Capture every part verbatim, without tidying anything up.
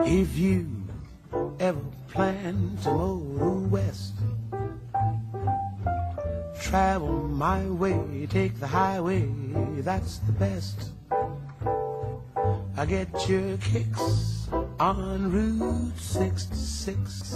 If you ever plan to motor west, travel my way, take the highway, that's the best. I get your kicks on Route sixty-six.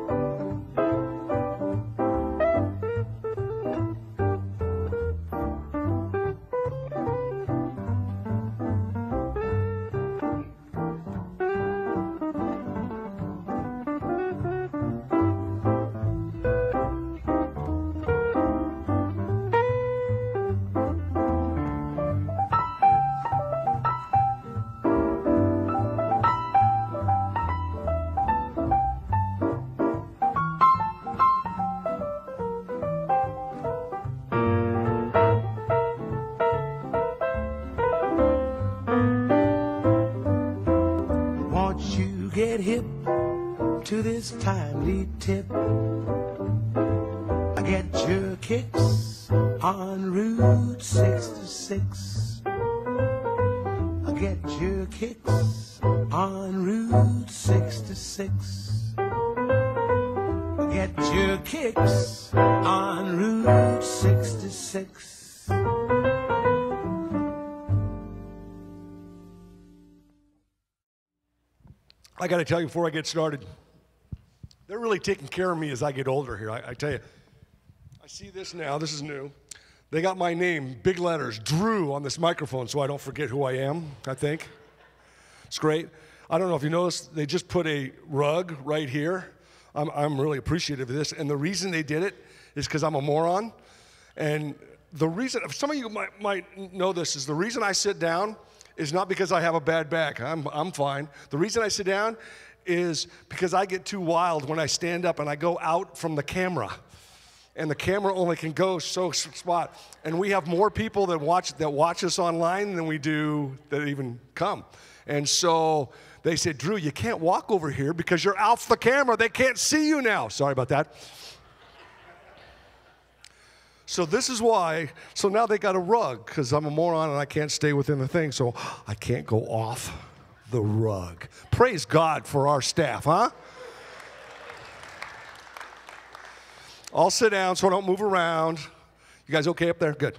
Get hip to this timely tip. I get your kicks on Route sixty-six. I get your kicks on Route sixty-six. I get your kicks on Route sixty-six. I got to tell you before I get started, they're really taking care of me as I get older here. I, I tell you, I see this now. This is new. They got my name, big letters, Drew, on this microphone so I don't forget who I am, I think. It's great. I don't know if you noticed, they just put a rug right here. I'm, I'm really appreciative of this. And the reason they did it is because I'm a moron. And the reason, some of you might, might know this, is the reason I sit down is not because I have a bad back. I'm, I'm fine. The reason I sit down is because I get too wild when I stand up and I go out from the camera. And the camera only can go so spot. And we have more people that watch, that watch us online than we do that even come. And so they said, Drew, you can't walk over here because you're off the camera. They can't see you now. Sorry about that. So this is why, so now they got a rug because I'm a moron and I can't stay within the thing, so I can't go off the rug. Praise God for our staff, huh? I'll sit down so I don't move around. You guys okay up there? Good.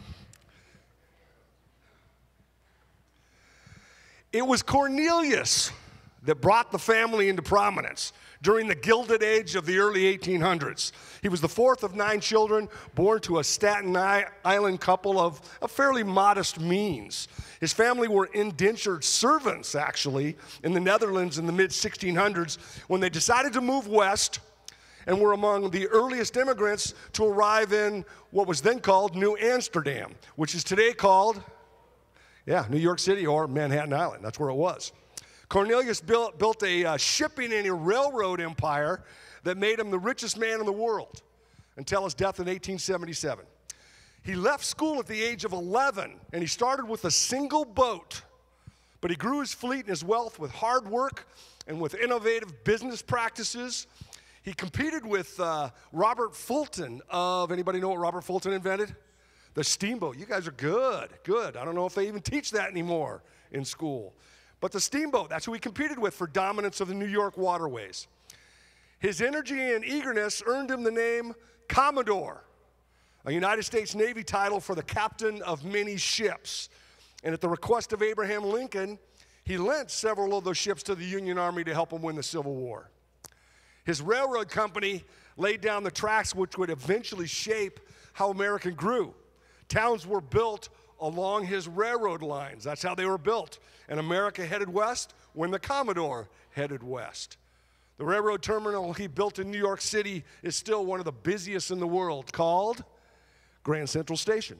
It was Cornelius that brought the family into prominence during the Gilded Age of the early eighteen hundreds. He was the fourth of nine children, born to a Staten Island couple of a fairly modest means. His family were indentured servants, actually, in the Netherlands in the mid sixteen hundreds when they decided to move west and were among the earliest immigrants to arrive in what was then called New Amsterdam, which is today called, yeah, New York City or Manhattan Island. That's where it was. Cornelius built, built a uh, shipping and a railroad empire that made him the richest man in the world until his death in eighteen seventy-seven. He left school at the age of eleven, and he started with a single boat. But he grew his fleet and his wealth with hard work and with innovative business practices. He competed with uh, Robert Fulton of, anybody know what Robert Fulton invented? The steamboat. You guys are good, good. I don't know if they even teach that anymore in school. But the steamboat, that's who he competed with for dominance of the New York waterways. His energy and eagerness earned him the name Commodore, a United States Navy title for the captain of many ships. And at the request of Abraham Lincoln, he lent several of those ships to the Union Army to help him win the Civil War. His railroad company laid down the tracks which would eventually shape how America grew. Towns were built along his railroad lines. That's how they were built. And America headed west when the Commodore headed west. The railroad terminal he built in New York City is still one of the busiest in the world, called Grand Central Station.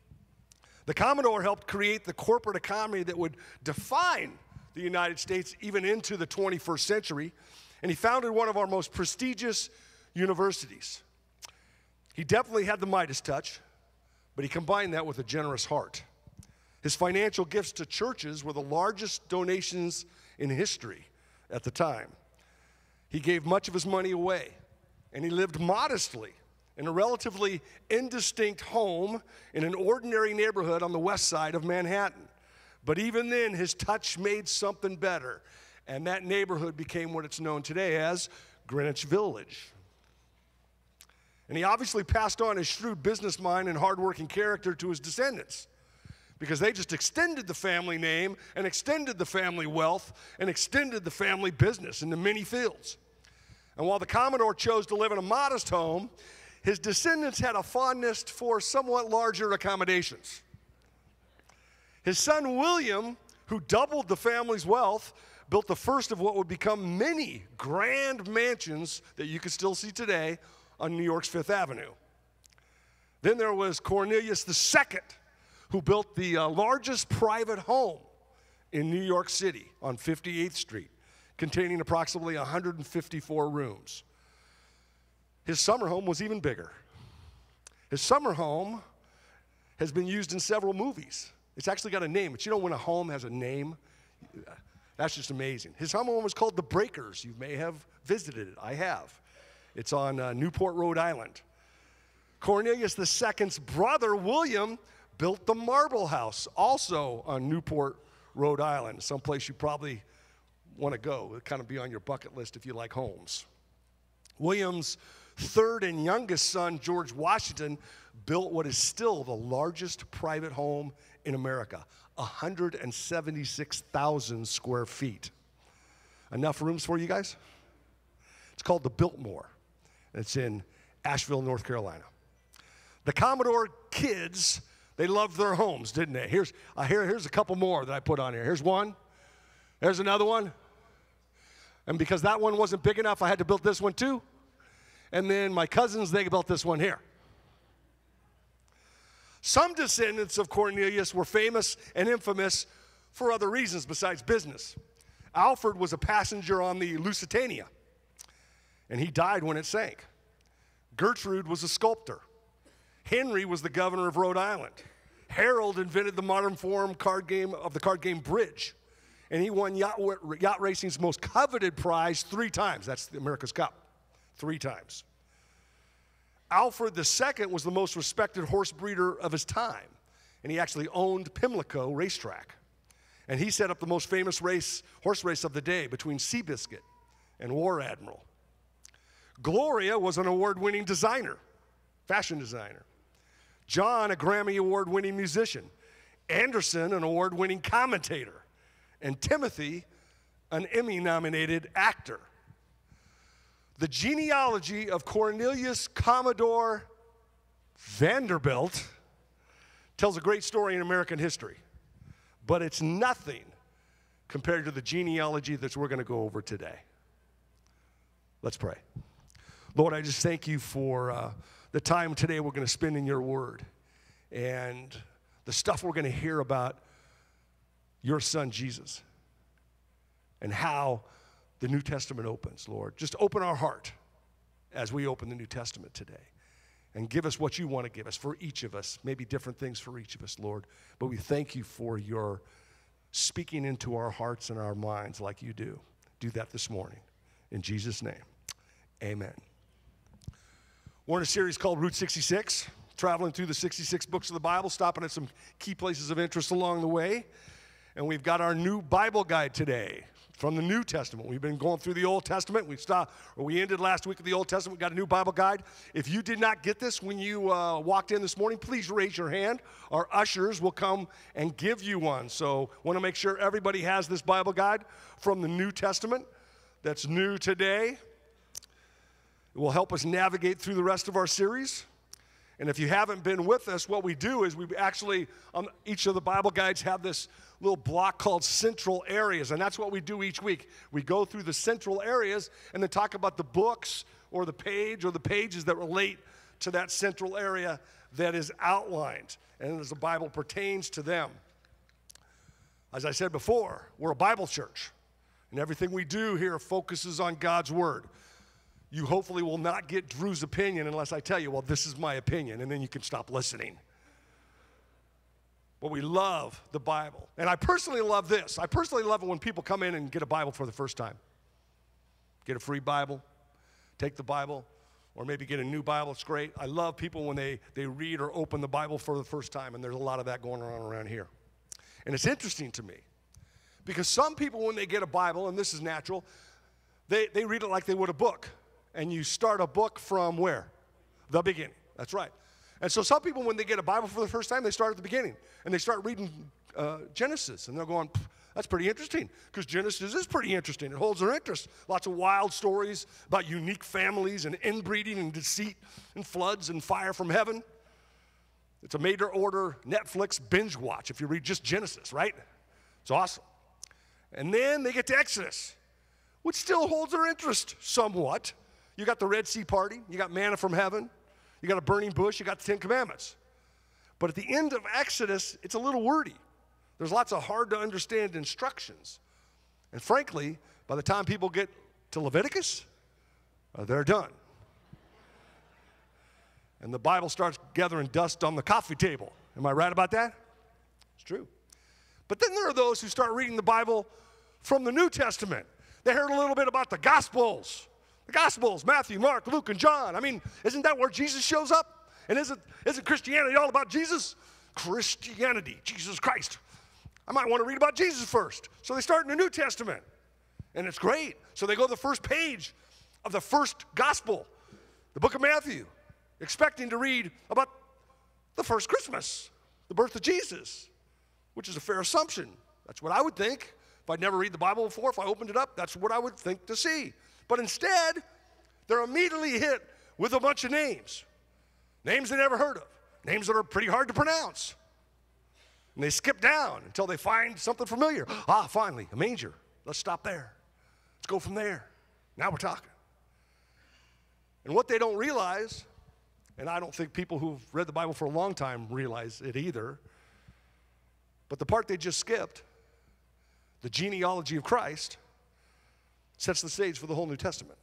The Commodore helped create the corporate economy that would define the United States even into the twenty-first century, and he founded one of our most prestigious universities. He definitely had the Midas touch, but he combined that with a generous heart. His financial gifts to churches were the largest donations in history at the time. He gave much of his money away, and he lived modestly in a relatively indistinct home in an ordinary neighborhood on the west side of Manhattan. But even then, his touch made something better, And that neighborhood became what it's known today as Greenwich Village. And he obviously passed on his shrewd business mind and hardworking character to his descendants, because they just extended the family name and extended the family wealth and extended the family business into many fields. And while the Commodore chose to live in a modest home, his descendants had a fondness for somewhat larger accommodations. His son William, who doubled the family's wealth, built the first of what would become many grand mansions that you can still see today on New York's Fifth Avenue. Then there was Cornelius the Second, who built the uh, largest private home in New York City on fifty-eighth Street, containing approximately one hundred fifty-four rooms. His summer home was even bigger. His summer home has been used in several movies. It's actually got a name, but you know when a home has a name? That's just amazing. His home was called The Breakers. You may have visited it. I have. It's on uh, Newport, Rhode Island. Cornelius the Second's brother, William, built the Marble House, also on Newport, Rhode Island, someplace you probably want to go. It'll kind of be on your bucket list if you like homes. William's third and youngest son, George Washington, built what is still the largest private home in America, one hundred seventy-six thousand square feet. Enough rooms for you guys? It's called the Biltmore. It's in Asheville, North Carolina. The Commodore kids, they loved their homes, didn't they? Here's, uh, here, here's a couple more that I put on here. Here's one. There's another one. And because that one wasn't big enough, I had to build this one too. And then my cousins, they built this one here. Some descendants of Cornelius were famous and infamous for other reasons besides business. Alfred was a passenger on the Lusitania, and he died when it sank. Gertrude was a sculptor. Henry was the governor of Rhode Island. Harold invented the modern form card game of the card game Bridge, and he won yacht, yacht racing's most coveted prize three times. That's the America's Cup, three times. Alfred the Second was the most respected horse breeder of his time, and he actually owned Pimlico Racetrack. And he set up the most famous race, horse race of the day between Seabiscuit and War Admiral. Gloria was an award-winning designer, fashion designer. John, a Grammy Award-winning musician. Anderson, an award-winning commentator. And Timothy, an Emmy-nominated actor. The genealogy of Cornelius Commodore Vanderbilt tells a great story in American history, but it's nothing compared to the genealogy that we're going to go over today. Let's pray. Lord, I just thank you for uh, the time today we're going to spend in your word and the stuff we're going to hear about your son Jesus and how the New Testament opens, Lord. Just open our heart as we open the New Testament today and give us what you want to give us for each of us, maybe different things for each of us, Lord. But we thank you for your speaking into our hearts and our minds like you do. Do that this morning. In Jesus' name, amen. We're in a series called Route sixty-six, traveling through the sixty-six books of the Bible, stopping at some key places of interest along the way. And we've got our new Bible guide today from the New Testament. We've been going through the Old Testament. We stopped, or we ended last week with the Old Testament. We got a new Bible guide. If you did not get this when you uh, walked in this morning, please raise your hand. Our ushers will come and give you one. So want to make sure everybody has this Bible guide from the New Testament that's new today. It will help us navigate through the rest of our series. And if you haven't been with us, what we do is we actually, on each of the Bible guides, have this little block called central areas. And that's what we do each week. We go through the central areas and then talk about the books or the page or the pages that relate to that central area that is outlined and as the Bible pertains to them. As I said before, we're a Bible church, and everything we do here focuses on God's Word. You hopefully will not get Drew's opinion unless I tell you, well, this is my opinion, and then you can stop listening. But we love the Bible. And I personally love this. I personally love it when people come in and get a Bible for the first time. Get a free Bible, take the Bible, or maybe get a new Bible. It's great. I love people when they, they read or open the Bible for the first time, and there's a lot of that going on around here. And it's interesting to me Because some people, when they get a Bible, and this is natural, they, they read it like they would a book. And you start a book from where? The beginning. That's right. And so some people, when they get a Bible for the first time, they start at the beginning. And they start reading uh, Genesis. And they're going, that's pretty interesting. Because Genesis is pretty interesting. It holds their interest. Lots of wild stories about unique families and inbreeding and deceit and floods and fire from heaven. It's a made-to-order Netflix binge watch if you read just Genesis, right? It's awesome. And then they get to Exodus, which still holds their interest somewhat. You got the Red Sea party. You got manna from heaven. You got a burning bush. You got the Ten Commandments. But at the end of Exodus, it's a little wordy. There's lots of hard-to-understand instructions. And frankly, by the time people get to Leviticus, uh, they're done. And the Bible starts gathering dust on the coffee table. Am I right about that? It's true. But then there are those who start reading the Bible from the New Testament. They heard a little bit about the Gospels. The Gospels, Matthew, Mark, Luke, and John. I mean, isn't that where Jesus shows up? And isn't, isn't Christianity all about Jesus? Christianity, Jesus Christ. I might want to read about Jesus first. So they start in the New Testament. And it's great. So they go to the first page of the first Gospel, the book of Matthew, expecting to read about the first Christmas, the birth of Jesus, which is a fair assumption. That's what I would think. If I'd never read the Bible before, if I opened it up, that's what I would think to see. But instead, they're immediately hit with a bunch of names. Names they never heard of. Names that are pretty hard to pronounce. And they skip down until they find something familiar. Ah, finally, a manger. Let's stop there. Let's go from there. Now we're talking. And what they don't realize, and I don't think people who've read the Bible for a long time realize it either, but the part they just skipped, the genealogy of Christ, sets the stage for the whole New Testament.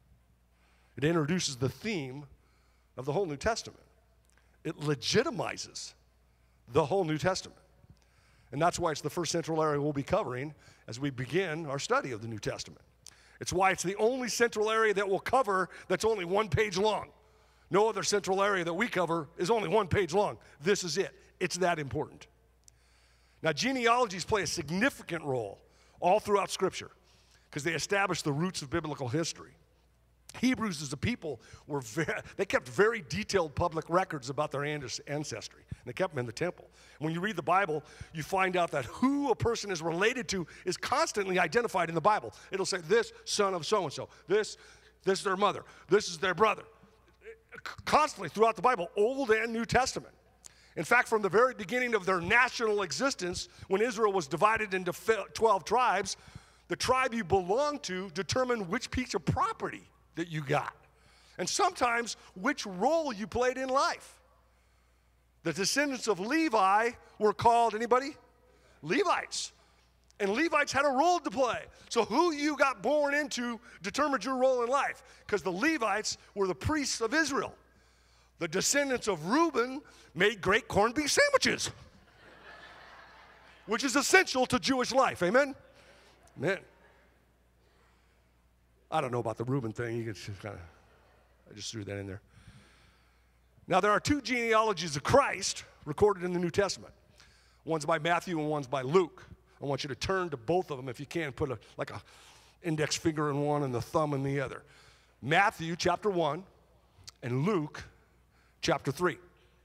It introduces the theme of the whole New Testament. It legitimizes the whole New Testament. And that's why it's the first central area we'll be covering as we begin our study of the New Testament. It's why it's the only central area that we'll cover that's only one page long. No other central area that we cover is only one page long. This is it. It's that important. Now, genealogies play a significant role all throughout Scripture because they establish the roots of biblical history. Hebrews as a people, were very, they kept very detailed public records about their ancestry. And they kept them in the temple. And when you read the Bible, you find out that who a person is related to is constantly identified in the Bible. It'll say this son of so-and-so, this, this is their mother, this is their brother. Constantly throughout the Bible, Old and New Testament. In fact, from the very beginning of their national existence, when Israel was divided into twelve tribes, the tribe you belonged to determined which piece of property that you got. And sometimes which role you played in life. The descendants of Levi were called, anybody? Levites. And Levites had a role to play. So who you got born into determined your role in life. Because the Levites were the priests of Israel. The descendants of Reuben made great corned beef sandwiches, which is essential to Jewish life. Amen? Amen. I don't know about the Reuben thing. You can just kind of, I just threw that in there. Now, there are two genealogies of Christ recorded in the New Testament. One's by Matthew and one's by Luke. I want you to turn to both of them if you can. Put a, like a index finger in one and the thumb in the other. Matthew chapter one and Luke chapter three.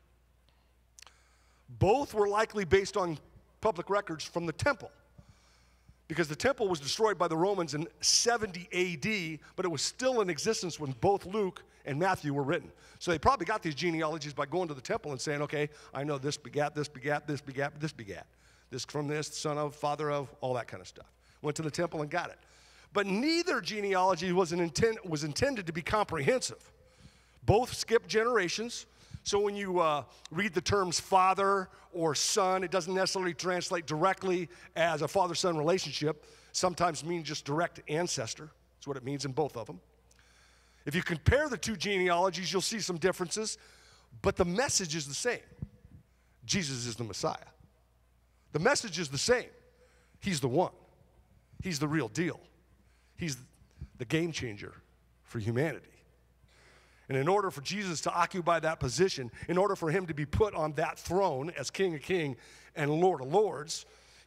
Both were likely based on public records from the temple, because the temple was destroyed by the Romans in seventy A D, but it was still in existence when both Luke and Matthew were written. So they probably got these genealogies by going to the temple and saying, okay, I know this begat, this begat, this begat, this begat. This from this, son of, father of, all that kind of stuff. Went to the temple and got it. But neither genealogy was, an intent, was intended to be comprehensive. Both skip generations. So when you uh, read the terms father or son, it doesn't necessarily translate directly as a father-son relationship. Sometimes means just direct ancestor. That's what it means in both of them. If you compare the two genealogies, you'll see some differences, but the message is the same. Jesus is the Messiah. The message is the same. He's the one. He's the real deal. He's the game changer for humanity. And in order for Jesus to occupy that position, in order for him to be put on that throne as King of Kings and Lord of Lords,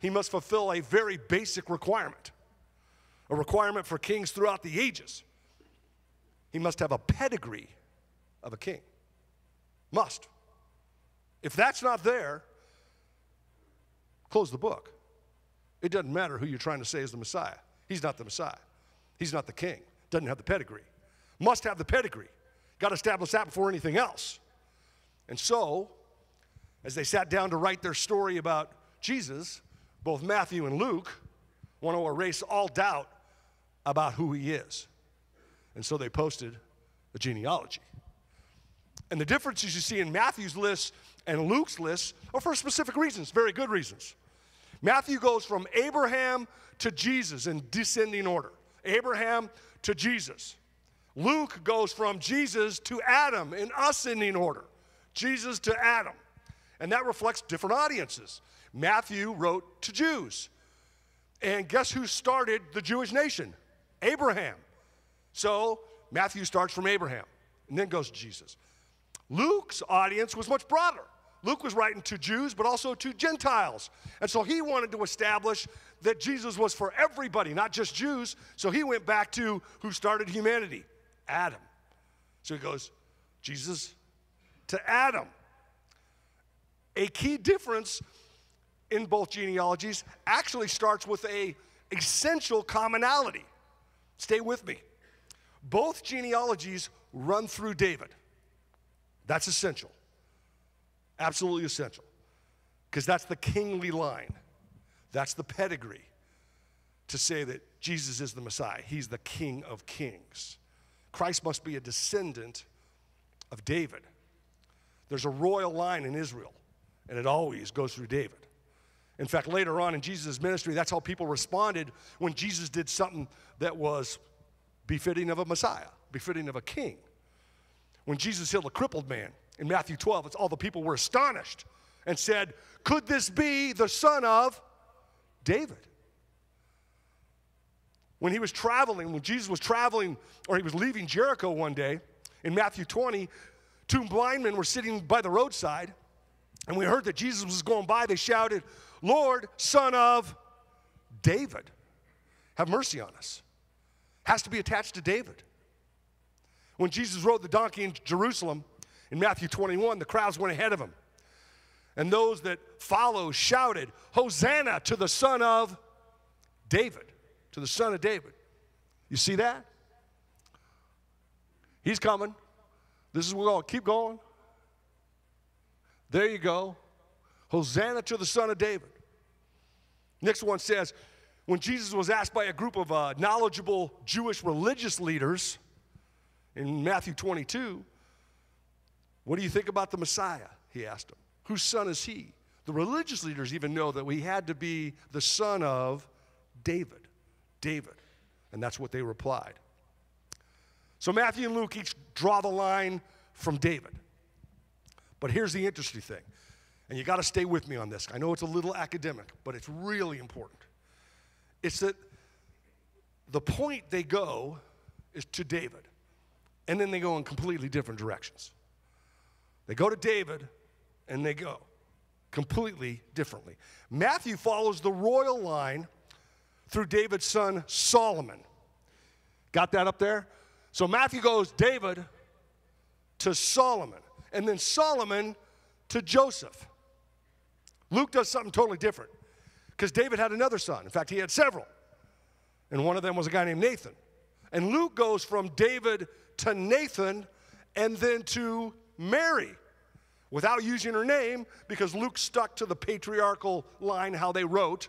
he must fulfill a very basic requirement, a requirement for kings throughout the ages. He must have a pedigree of a king. Must. If that's not there, close the book. It doesn't matter who you're trying to say is the Messiah. He's not the Messiah. He's not the king. Doesn't have the pedigree. Must have the pedigree. Got to establish that before anything else. And so, as they sat down to write their story about Jesus, both Matthew and Luke want to erase all doubt about who he is. And so they posted a genealogy. And the differences you see in Matthew's list and Luke's list are for specific reasons, very good reasons. Matthew goes from Abraham to Jesus in descending order. Abraham to Jesus. Luke goes from Jesus to Adam in ascending order. Jesus to Adam. And that reflects different audiences. Matthew wrote to Jews. And guess who started the Jewish nation? Abraham. So Matthew starts from Abraham and then goes to Jesus. Luke's audience was much broader. Luke was writing to Jews, but also to Gentiles. And so he wanted to establish that Jesus was for everybody, not just Jews. So he went back to who started humanity, Adam. So he goes, Jesus to Adam. A key difference in both genealogies actually starts with a essential commonality. Stay with me. Both genealogies run through David. That's essential. Absolutely essential. Because that's the kingly line. That's the pedigree to say that Jesus is the Messiah. He's the King of Kings. Christ must be a descendant of David. There's a royal line in Israel, and it always goes through David. In fact, later on in Jesus' ministry, that's how people responded when Jesus did something that was befitting of a Messiah, befitting of a king. When Jesus healed a crippled man in Matthew twelve, it's all the people were astonished and said, could this be the son of David? When he was traveling, when Jesus was traveling, or he was leaving Jericho one day, in Matthew twenty, two blind men were sitting by the roadside, and we heard that Jesus was going by. They shouted, Lord, son of David, have mercy on us. Has to be attached to David. When Jesus rode the donkey in Jerusalem, in Matthew twenty-one, the crowds went ahead of him. And those that followed shouted, Hosanna to the son of David, to the son of David. You see that? He's coming. This is where we're going. Keep going. There you go. Hosanna to the son of David. Next one says, when Jesus was asked by a group of uh, knowledgeable Jewish religious leaders in Matthew twenty-two, what do you think about the Messiah? He asked them. Whose son is he? The religious leaders even know that we had to be the son of David. David. And that's what they replied. So Matthew and Luke each draw the line from David. But here's the interesting thing. And you got to stay with me on this. I know it's a little academic, but it's really important. It's that the point they go is to David. And then they go in completely different directions. They go to David, and they go completely differently. Matthew follows the royal line through David's son Solomon. Got that up there? So Matthew goes David to Solomon, and then Solomon to Joseph. Luke does something totally different, because David had another son. In fact, he had several, and one of them was a guy named Nathan. And Luke goes from David to Nathan and then to Mary, without using her name, because Luke stuck to the patriarchal line, how they wrote.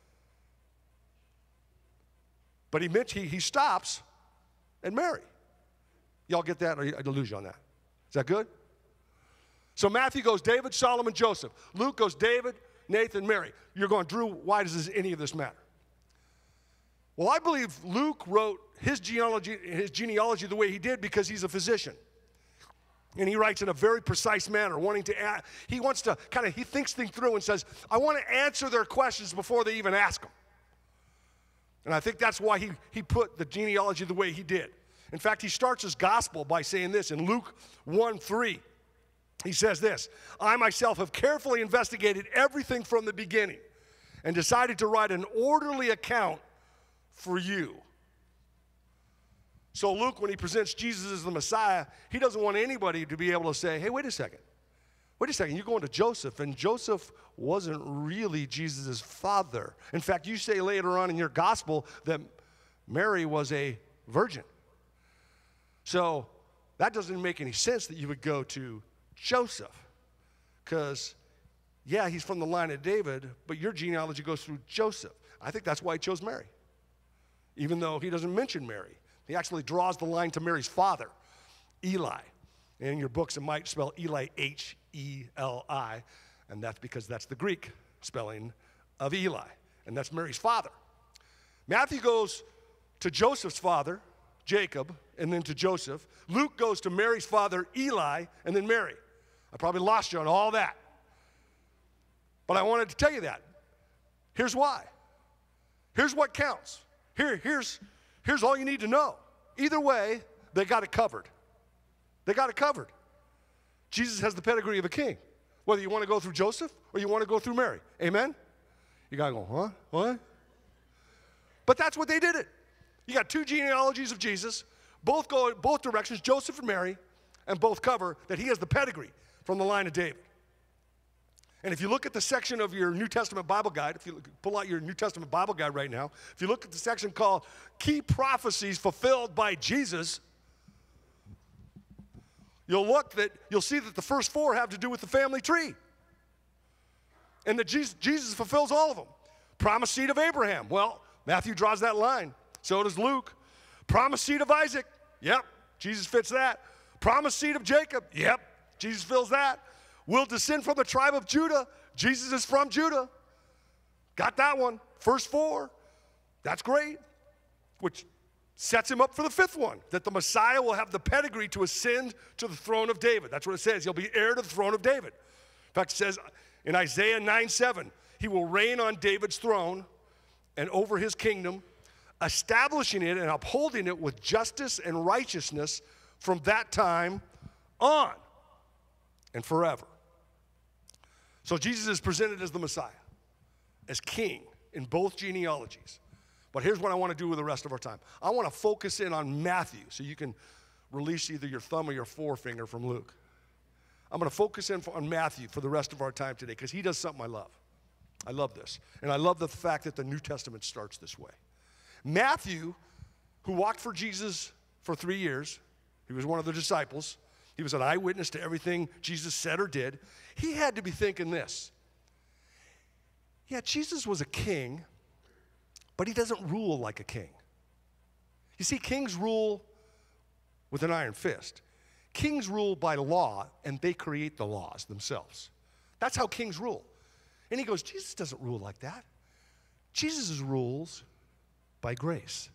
But he, he, he stops at Mary. Y'all get that? Or I lose you on that? Is that good? So Matthew goes David, Solomon, Joseph. Luke goes David, Nathan, Mary. You're going, Drew, why does this, any of this matter? Well, I believe Luke wrote his genealogy, his genealogy the way he did because he's a physician. And he writes in a very precise manner, wanting to add, he wants to kind of, he thinks things through and says, I want to answer their questions before they even ask them. And I think that's why he, he put the genealogy the way he did. In fact, he starts his gospel by saying this in Luke one three. He says this, I myself have carefully investigated everything from the beginning, and decided to write an orderly account for you. So Luke, when he presents Jesus as the Messiah, he doesn't want anybody to be able to say, hey, wait a second. Wait a second, you're going to Joseph, and Joseph wasn't really Jesus' father. In fact, you say later on in your gospel that Mary was a virgin. So that doesn't make any sense that you would go to Joseph, because, yeah, he's from the line of David, but your genealogy goes through Joseph. I think that's why he chose Mary, even though he doesn't mention Mary. He actually draws the line to Mary's father, Eli. And in your books, it might spell Eli, H E L I, and that's because that's the Greek spelling of Eli, and that's Mary's father. Matthew goes to Joseph's father, Jacob, and then to Joseph. Luke goes to Mary's father, Eli, and then Mary. I probably lost you on all that. But I wanted to tell you that. Here's why. Here's what counts. Here, here's, here's all you need to know. Either way, they got it covered. They got it covered. Jesus has the pedigree of a king, whether you want to go through Joseph or you want to go through Mary. Amen? You got to go, huh? What? But that's what they did it. You got two genealogies of Jesus, both go both directions, Joseph and Mary, and both cover that he has the pedigree from the line of David. And if you look at the section of your New Testament Bible guide, if you look, pull out your New Testament Bible guide right now, if you look at the section called Key Prophecies Fulfilled by Jesus, you'll look that, you'll see that the first four have to do with the family tree. And that Jesus, Jesus fulfills all of them. Promised seed of Abraham. Well, Matthew draws that line. So does Luke. Promised seed of Isaac. Yep, Jesus fits that. Promised seed of Jacob. Yep, Jesus fills that. Will descend from the tribe of Judah. Jesus is from Judah. Got that one. First four. That's great. Which sets him up for the fifth one, that the Messiah will have the pedigree to ascend to the throne of David. That's what it says. He'll be heir to the throne of David. In fact, it says in Isaiah nine seven, he will reign on David's throne and over his kingdom, establishing it and upholding it with justice and righteousness from that time on and forever. So Jesus is presented as the Messiah, as king in both genealogies. But here's what I want to do with the rest of our time. I want to focus in on Matthew so you can release either your thumb or your forefinger from Luke. I'm going to focus in on Matthew for the rest of our time today because he does something I love. I love this. And I love the fact that the New Testament starts this way. Matthew, who walked for Jesus for three years, he was one of the disciples. He was an eyewitness to everything Jesus said or did. He had to be thinking this. Yeah, Jesus was a king, but he doesn't rule like a king. You see, kings rule with an iron fist. Kings rule by law, and they create the laws themselves. That's how kings rule. And he goes, Jesus doesn't rule like that. Jesus rules by grace.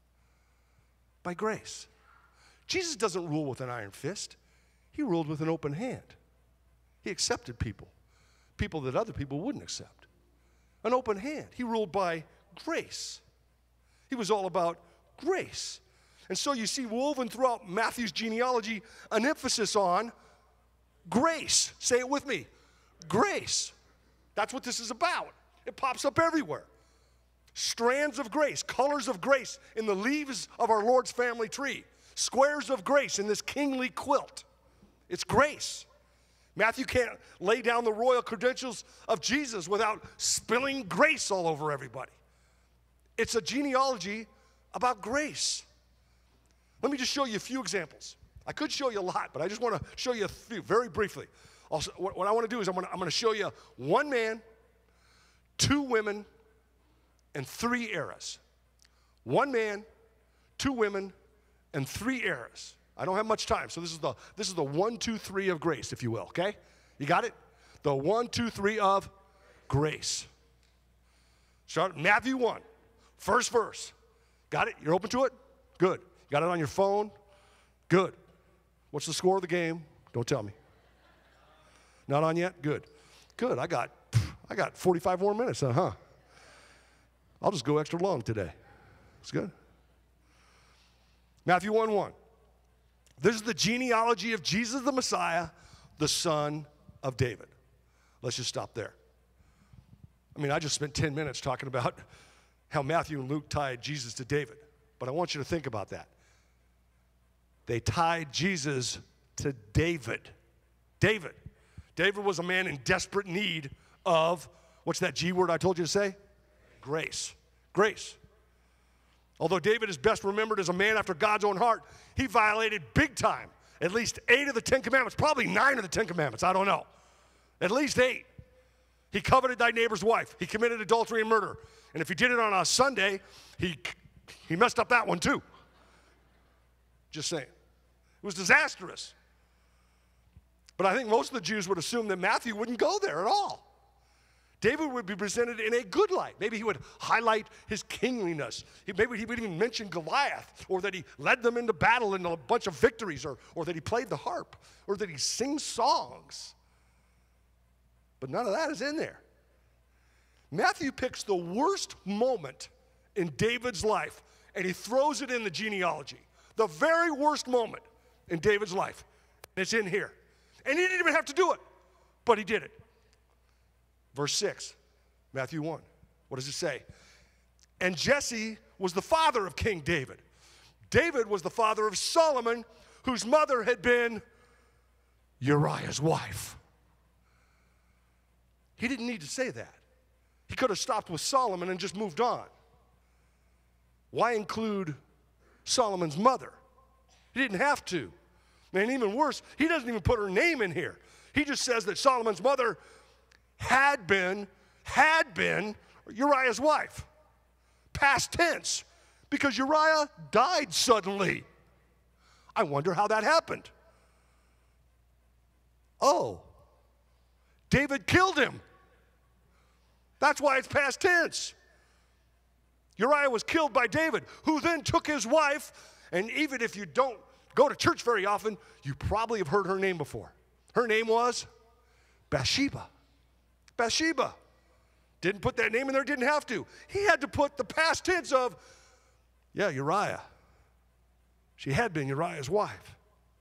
By grace. Jesus doesn't rule with an iron fist. He ruled with an open hand. He accepted people, people that other people wouldn't accept. An open hand. He ruled by grace. He was all about grace. And so you see woven throughout Matthew's genealogy an emphasis on grace. Say it with me. Grace. That's what this is about. It pops up everywhere. Strands of grace, colors of grace in the leaves of our Lord's family tree. Squares of grace in this kingly quilt. It's grace. Matthew can't lay down the royal credentials of Jesus without spilling grace all over everybody. It's a genealogy about grace. Let me just show you a few examples. I could show you a lot, but I just want to show you a few very briefly. Also, what, what I want to do is I'm going to, I'm going to show you one man, two women, and three eras. One man, two women, and three eras. I don't have much time, so this is the this is the one, two, three of grace, if you will, okay? You got it? The one, two, three of grace. Start Matthew one, first verse. Got it? You're open to it? Good. You got it on your phone? Good. What's the score of the game? Don't tell me. Not on yet? Good. Good. I got I got forty-five more minutes, huh? I'll just go extra long today. It's good. Matthew one one. This is the genealogy of Jesus the Messiah, the son of David. Let's just stop there. I mean, I just spent ten minutes talking about how Matthew and Luke tied Jesus to David. But I want you to think about that. They tied Jesus to David. David. David was a man in desperate need of, what's that G word I told you to say? Grace. Grace. Although David is best remembered as a man after God's own heart, he violated big time at least eight of the Ten Commandments, probably nine of the Ten Commandments, I don't know. At least eight. He coveted thy neighbor's wife. He committed adultery and murder. And if he did it on a Sunday, he, he messed up that one too. Just saying. It was disastrous. But I think most of the Jews would assume that Matthew wouldn't go there at all. David would be presented in a good light. Maybe he would highlight his kingliness. He, maybe he would even mention Goliath, or that he led them into battle in a bunch of victories, or, or that he played the harp, or that he sings songs. But none of that is in there. Matthew picks the worst moment in David's life, and he throws it in the genealogy. The very worst moment in David's life. It's in here. And he didn't even have to do it, but he did it. Verse six, Matthew one. What does it say? And Jesse was the father of King David. David was the father of Solomon, whose mother had been Uriah's wife. He didn't need to say that. He could have stopped with Solomon and just moved on. Why include Solomon's mother? He didn't have to. And even worse, he doesn't even put her name in here. He just says that Solomon's mother had been, had been Uriah's wife. Past tense, because Uriah died suddenly. I wonder how that happened. Oh, David killed him. That's why it's past tense. Uriah was killed by David, who then took his wife, and even if you don't go to church very often, you probably have heard her name before. Her name was Bathsheba. Bathsheba. Didn't put that name in there, didn't have to. He had to put the past tense of, yeah, Uriah. She had been Uriah's wife.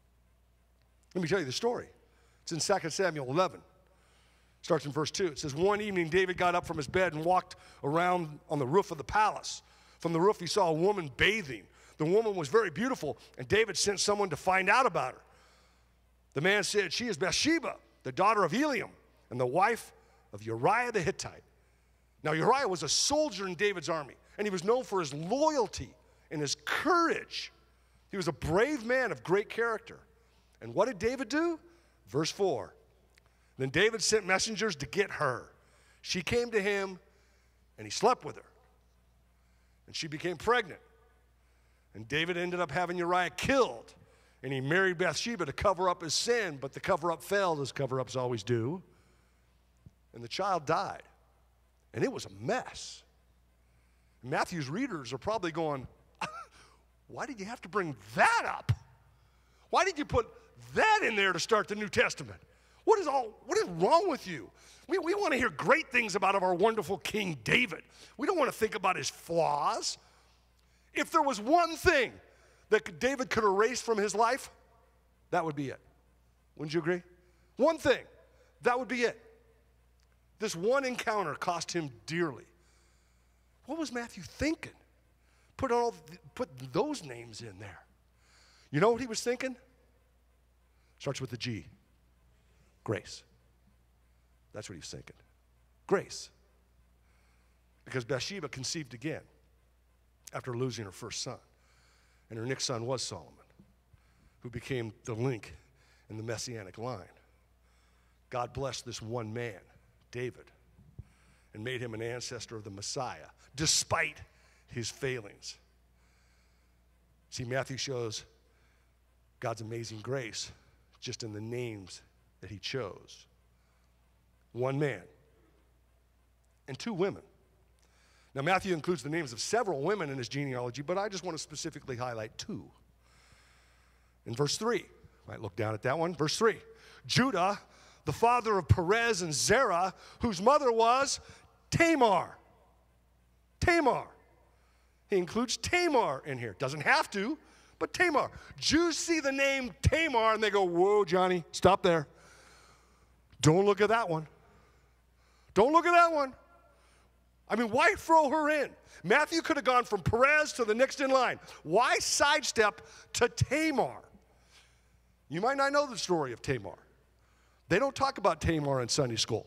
Let me tell you the story. It's in Second Samuel eleven. Starts in verse two. It says, one evening David got up from his bed and walked around on the roof of the palace. From the roof he saw a woman bathing. The woman was very beautiful, and David sent someone to find out about her. The man said, she is Bathsheba, the daughter of Eliam, and the wife of Uriah the Hittite. Now Uriah was a soldier in David's army, and he was known for his loyalty and his courage. He was a brave man of great character. And what did David do? Verse four. Then David sent messengers to get her. She came to him, and he slept with her. And she became pregnant. And David ended up having Uriah killed. And he married Bathsheba to cover up his sin, but the cover-up failed, as cover-ups always do. And the child died. And it was a mess. Matthew's readers are probably going, why did you have to bring that up? Why did you put that in there to start the New Testament? What is all, what is wrong with you? We, we want to hear great things about our wonderful King David. We don't want to think about his flaws. If there was one thing that David could erase from his life, that would be it. Wouldn't you agree? One thing, that would be it. This one encounter cost him dearly. What was Matthew thinking? Put all, put those names in there. You know what he was thinking? Starts with the G. Grace. That's what he was thinking. Grace. Because Bathsheba conceived again after losing her first son. And her next son was Solomon, who became the link in the Messianic line. God blessed this one man, David, and made him an ancestor of the Messiah, despite his failings. See, Matthew shows God's amazing grace just in the names that he chose. One man and two women. Now, Matthew includes the names of several women in his genealogy, but I just want to specifically highlight two. In verse three, might look down at that one. Verse three, Judah, the father of Perez and Zerah, whose mother was Tamar. Tamar. He includes Tamar in here. Doesn't have to, but Tamar. Jews see the name Tamar and they go, whoa, Johnny, stop there. Don't look at that one. Don't look at that one. I mean, why throw her in? Matthew could have gone from Perez to the next in line. Why sidestep to Tamar? You might not know the story of Tamar. They don't talk about Tamar in Sunday school.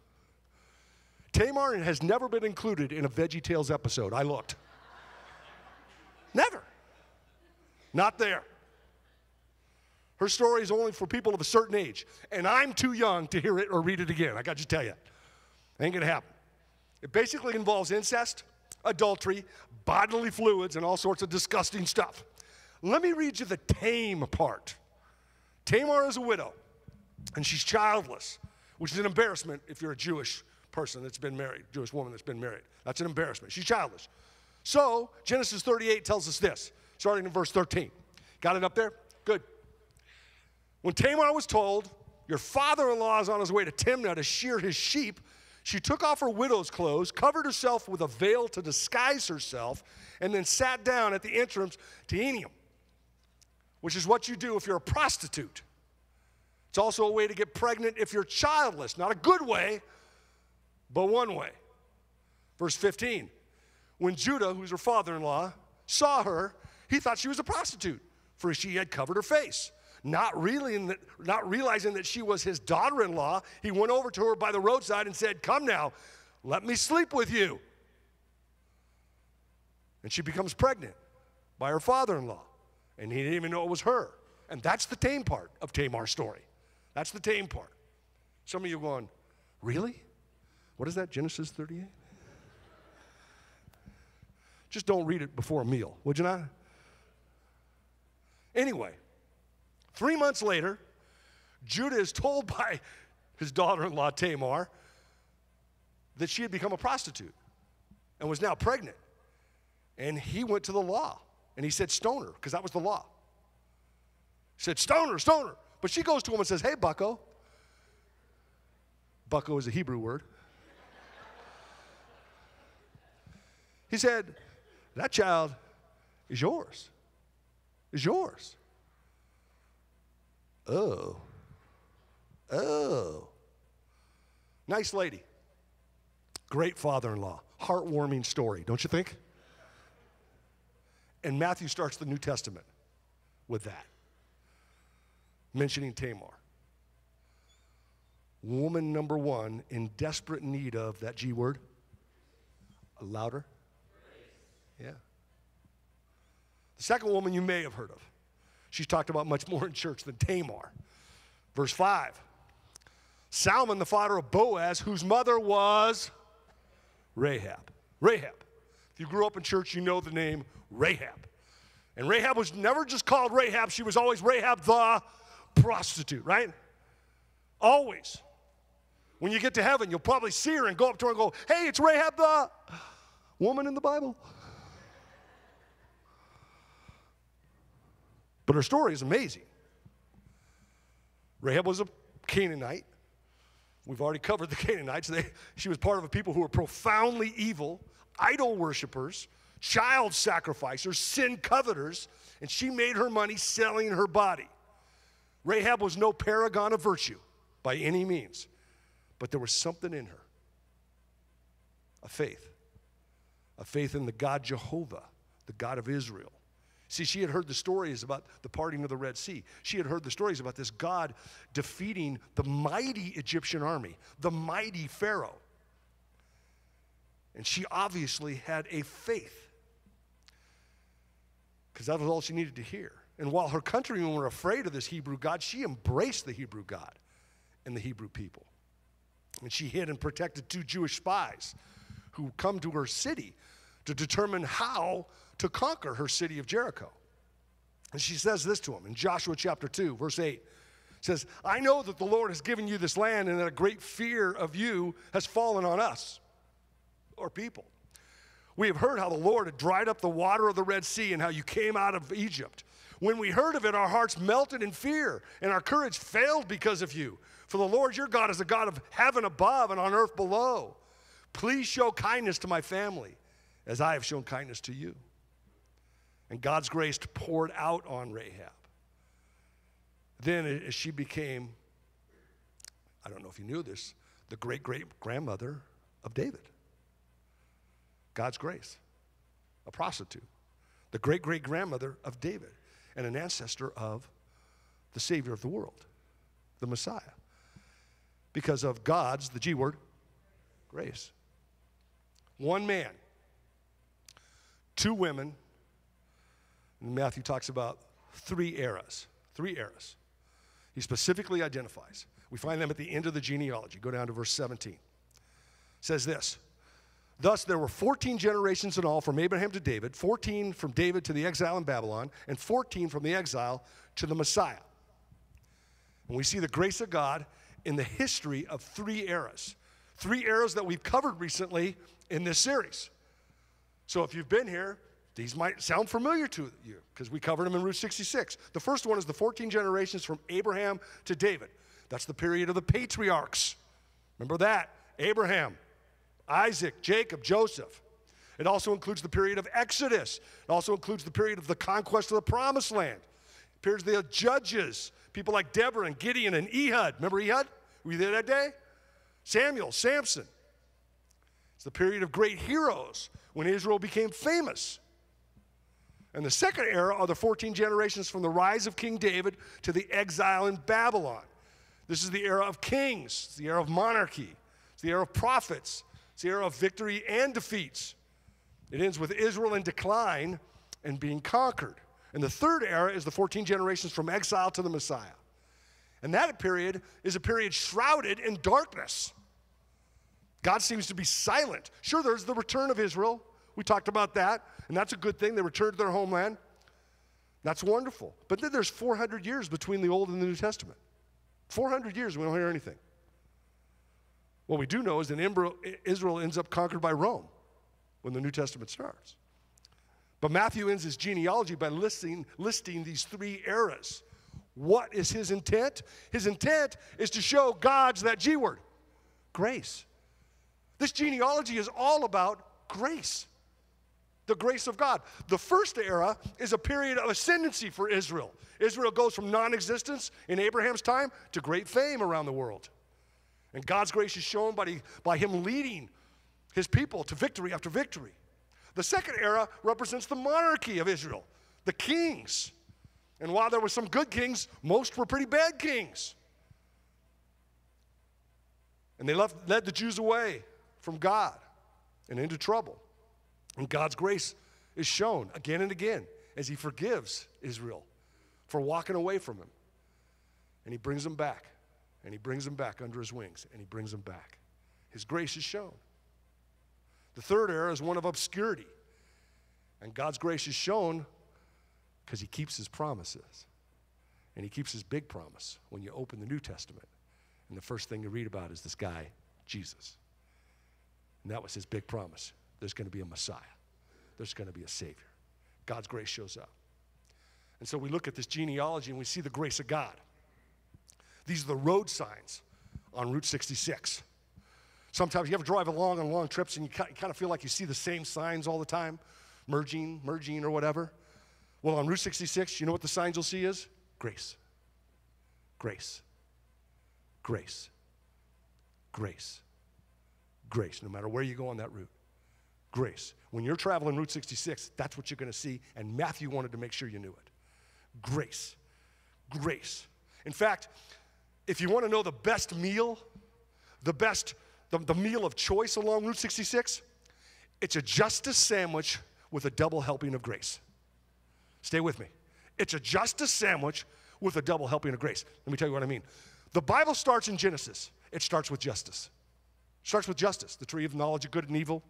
Tamar has never been included in a VeggieTales episode. I looked. Never. Not there. Her story is only for people of a certain age, and I'm too young to hear it or read it again. I got to tell you. Ain't gonna happen. It basically involves incest, adultery, bodily fluids, and all sorts of disgusting stuff. Let me read you the tame part. Tamar is a widow, and she's childless, which is an embarrassment if you're a Jewish person that's been married, Jewish woman that's been married. That's an embarrassment. She's childless. So Genesis thirty-eight tells us this, starting in verse thirteen. Got it up there? Good. When Tamar was told, your father-in-law is on his way to Timnah to shear his sheep, she took off her widow's clothes, covered herself with a veil to disguise herself, and then sat down at the entrance to Enim, which is what you do if you're a prostitute. It's also a way to get pregnant if you're childless. Not a good way, but one way. Verse fifteen, when Judah, who's her father-in-law, saw her, he thought she was a prostitute, for she had covered her face. Not, really that, not realizing that she was his daughter-in-law, he went over to her by the roadside and said, come now, let me sleep with you. And she becomes pregnant by her father-in-law, and he didn't even know it was her. And that's the tame part of Tamar's story. That's the tame part. Some of you are going, really? What is that, Genesis thirty-eight? Just don't read it before a meal, would you not? Anyway, three months later, Judah is told by his daughter-in-law Tamar that she had become a prostitute and was now pregnant. And he went to the law, and he said, stone her, because that was the law. He said, stone her, stone her. But she goes to him and says, hey, bucko. Bucko is a Hebrew word. He said, that child is yours. Is yours. Oh. Oh. Nice lady. Great father-in-law. Heartwarming story, don't you think? And Matthew starts the New Testament with that, mentioning Tamar. Woman number one in desperate need of that G word. Louder. Yeah. The second woman you may have heard of. She's talked about much more in church than Tamar. Verse five. Salmon, the father of Boaz, whose mother was Rahab. Rahab. If you grew up in church, you know the name Rahab. And Rahab was never just called Rahab. She was always Rahab the prostitute, right? Always. When you get to heaven, you'll probably see her and go up to her and go, hey, it's Rahab the woman in the Bible. But her story is amazing. Rahab was a Canaanite. We've already covered the Canaanites. They, she was part of a people who were profoundly evil, idol worshipers, child sacrificers, sin coveters, and she made her money selling her body. Rahab was no paragon of virtue by any means, but there was something in her, a faith, a faith in the God Jehovah, the God of Israel. See, she had heard the stories about the parting of the Red Sea. She had heard the stories about this God defeating the mighty Egyptian army, the mighty Pharaoh. And she obviously had a faith, because that was all she needed to hear. And while her countrymen were afraid of this Hebrew God, she embraced the Hebrew God and the Hebrew people. And she hid and protected two Jewish spies who come to her city to determine how to conquer her city of Jericho. And she says this to him in Joshua chapter two, verse eight. It says, I know that the Lord has given you this land and that a great fear of you has fallen on us, or people. We have heard how the Lord had dried up the water of the Red Sea and how you came out of Egypt. When we heard of it, our hearts melted in fear and our courage failed because of you. For the Lord your God is a God of heaven above and on earth below. Please show kindness to my family as I have shown kindness to you. And God's grace poured out on Rahab. Then as she became, I don't know if you knew this, the great-great-grandmother of David. God's grace, a prostitute, the great-great-grandmother of David, and an ancestor of the Savior of the world, the Messiah. Because of God's, the G word, grace. One man, two women, and Matthew talks about three eras, three eras. He specifically identifies. We find them at the end of the genealogy. Go down to verse seventeen. It says this, thus there were fourteen generations in all from Abraham to David, fourteen from David to the exile in Babylon, and fourteen from the exile to the Messiah. And we see the grace of God in the history of three eras. Three eras that we've covered recently in this series. So if you've been here, these might sound familiar to you because we covered them in Route sixty-six. The first one is the fourteen generations from Abraham to David. That's the period of the patriarchs. Remember that? Abraham, Isaac, Jacob, Joseph. It also includes the period of Exodus. It also includes the period of the conquest of the Promised Land. It appears the judges, people like Deborah and Gideon and Ehud. Remember Ehud? Were you there that day? Samuel, Samson. It's the period of great heroes when Israel became famous. And the second era are the fourteen generations from the rise of King David to the exile in Babylon. This is the era of kings. It's the era of monarchy. It's the era of prophets. It's the era of victory and defeats. It ends with Israel in decline and being conquered. And the third era is the fourteen generations from exile to the Messiah. And that period is a period shrouded in darkness. God seems to be silent. Sure, there's the return of Israel. We talked about that, and that's a good thing. They returned to their homeland. That's wonderful. But then there's four hundred years between the Old and the New Testament. four hundred years, we don't hear anything. What we do know is that Israel ends up conquered by Rome when the New Testament starts. But Matthew ends his genealogy by listing, listing these three eras. What is his intent? His intent is to show God's, that G word, grace. This genealogy is all about grace, the grace of God. The first era is a period of ascendancy for Israel. Israel goes from non-existence in Abraham's time to great fame around the world. And God's grace is shown by, by him leading his people to victory after victory. The second era represents the monarchy of Israel, the kings. And while there were some good kings, most were pretty bad kings. And they left, led the Jews away from God and into trouble. And God's grace is shown again and again as he forgives Israel for walking away from him. And he brings them back. And he brings them back under his wings. And he brings them back. His grace is shown. The third era is one of obscurity. And God's grace is shown because he keeps his promises. And he keeps his big promise when you open the New Testament. And the first thing you read about is this guy, Jesus. And that was his big promise. There's going to be a Messiah. There's going to be a Savior. God's grace shows up. And so we look at this genealogy and we see the grace of God. These are the road signs on Route sixty-six. Sometimes you ever drive along on long trips and you kind of feel like you see the same signs all the time, merging, merging or whatever. Well, on Route sixty-six, you know what the signs you'll see is? Grace. Grace. Grace. Grace. Grace, no matter where you go on that route. Grace. When you're traveling Route sixty-six, that's what you're going to see, and Matthew wanted to make sure you knew it. Grace. Grace. In fact, if you want to know the best meal, the best, the, the meal of choice along Route sixty-six, it's a Justice sandwich with a double helping of grace. Stay with me. It's a Justice sandwich with a double helping of grace. Let me tell you what I mean. The Bible starts in Genesis. It starts with justice. It starts with justice. The tree of knowledge of good and evil,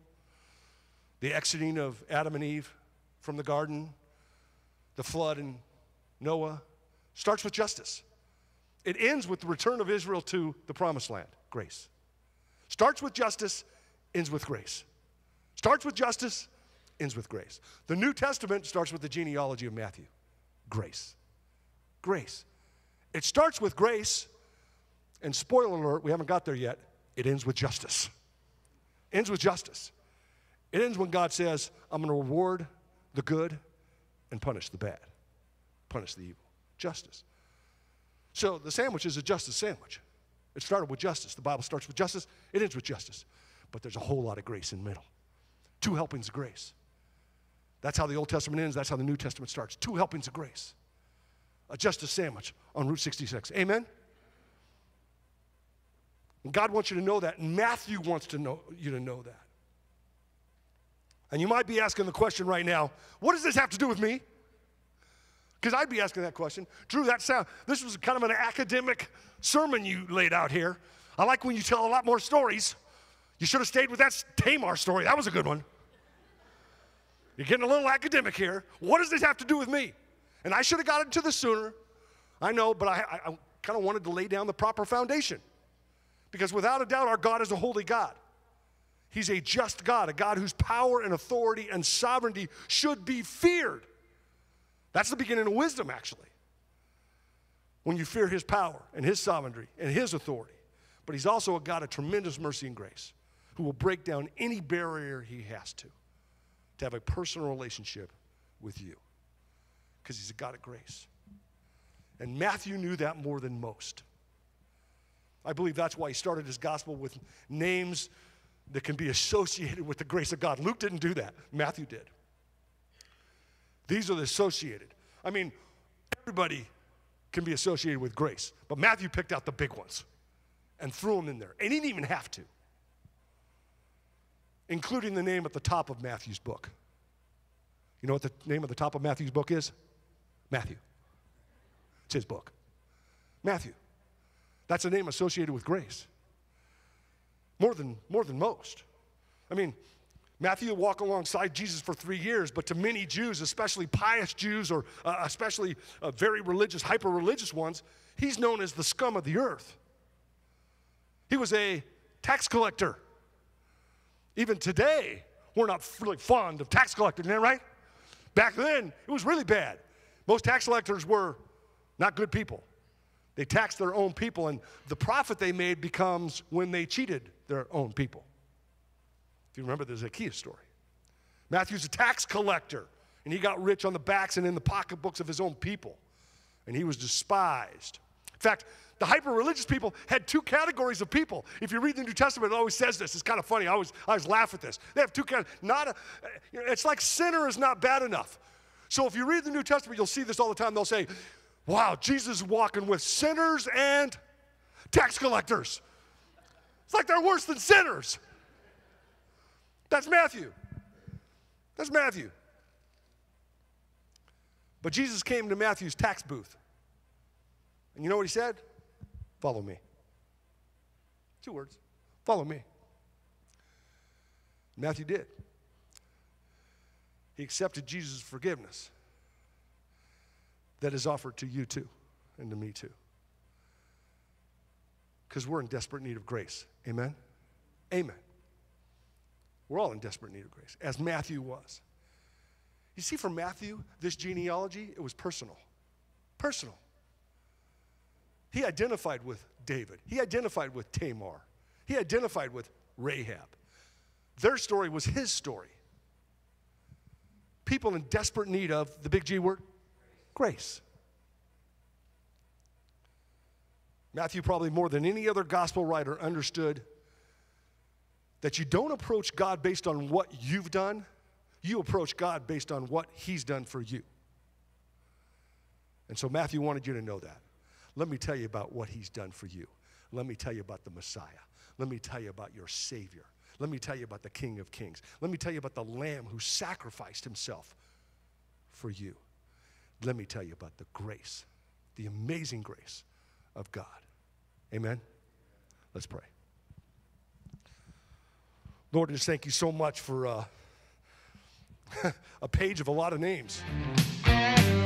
the exiting of Adam and Eve from the garden, the flood and Noah, starts with justice. It ends with the return of Israel to the promised land, grace. Starts with justice, ends with grace. Starts with justice, ends with grace. The New Testament starts with the genealogy of Matthew, grace. Grace. It starts with grace, and spoiler alert, we haven't got there yet, it ends with justice. Ends with justice. It ends when God says, I'm going to reward the good and punish the bad. Punish the evil. Justice. So the sandwich is a justice sandwich. It started with justice. The Bible starts with justice. It ends with justice. But there's a whole lot of grace in the middle. Two helpings of grace. That's how the Old Testament ends. That's how the New Testament starts. Two helpings of grace. A justice sandwich on Route sixty-six. Amen? And God wants you to know that, and Matthew wants to know you to know that. And you might be asking the question right now, what does this have to do with me? Because I'd be asking that question. Drew, that sound, this was kind of an academic sermon you laid out here. I like when you tell a lot more stories. You should have stayed with that Tamar story. That was a good one. You're getting a little academic here. What does this have to do with me? And I should have got into this sooner. I know, but I, I, I kind of wanted to lay down the proper foundation. Because without a doubt, our God is a holy God. He's a just God, a God whose power and authority and sovereignty should be feared. That's the beginning of wisdom, actually. When you fear his power and his sovereignty and his authority. But he's also a God of tremendous mercy and grace who will break down any barrier he has to to have a personal relationship with you. Because he's a God of grace. And Matthew knew that more than most. I believe that's why he started his gospel with names that can be associated with the grace of God. Luke didn't do that. Matthew did. These are the associated. I mean, everybody can be associated with grace. But Matthew picked out the big ones and threw them in there. And he didn't even have to. Including the name at the top of Matthew's book. You know what the name of the top of Matthew's book is? Matthew. It's his book. Matthew. That's a name associated with grace. More than, more than most. I mean, Matthew walked alongside Jesus for three years, but to many Jews, especially pious Jews or uh, especially uh, very religious, hyper-religious ones, he's known as the scum of the earth. He was a tax collector. Even today, we're not really fond of tax collectors, isn't that right? Back then, it was really bad. Most tax collectors were not good people. They taxed their own people, and the profit they made becomes when they cheated their own people. If you remember the Zacchaeus story. Matthew's a tax collector, and he got rich on the backs and in the pocketbooks of his own people, and he was despised. In fact, the hyper-religious people had two categories of people. If you read the New Testament, it always says this. It's kind of funny. I always, I always laugh at this. They have two categories. Not a, it's like sinner is not bad enough. So if you read the New Testament, you'll see this all the time. They'll say, wow, Jesus is walking with sinners and tax collectors. It's like they're worse than sinners. That's Matthew. That's Matthew. But Jesus came to Matthew's tax booth. And you know what he said? Follow me. Two words. Follow me. Matthew did. He accepted Jesus' forgiveness that is offered to you too and to me too. Because we're in desperate need of grace. Amen? Amen. We're all in desperate need of grace, as Matthew was. You see, for Matthew, this genealogy, it was personal. Personal. He identified with David. He identified with Tamar. He identified with Rahab. Their story was his story. People in desperate need of, the big G word, grace. Matthew, probably more than any other gospel writer, understood that you don't approach God based on what you've done. You approach God based on what he's done for you. And so Matthew wanted you to know that. Let me tell you about what he's done for you. Let me tell you about the Messiah. Let me tell you about your Savior. Let me tell you about the King of Kings. Let me tell you about the Lamb who sacrificed himself for you. Let me tell you about the grace, the amazing grace of God. Amen? Let's pray. Lord, just thank you so much for uh, a page of a lot of names.